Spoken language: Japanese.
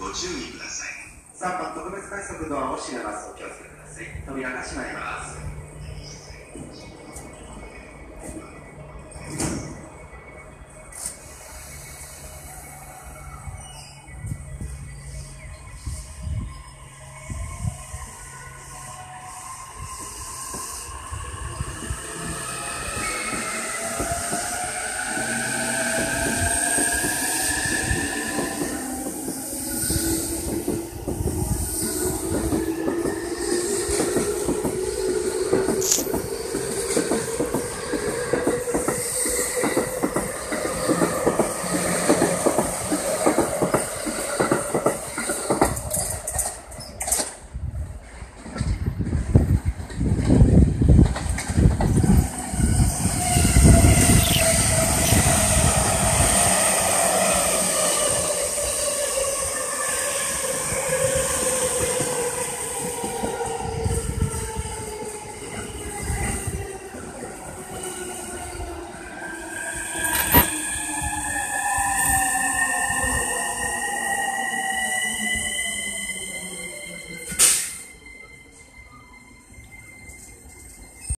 ご注意ください。 3番特別快速ドアを閉めます。お気をつけください。扉が閉まります。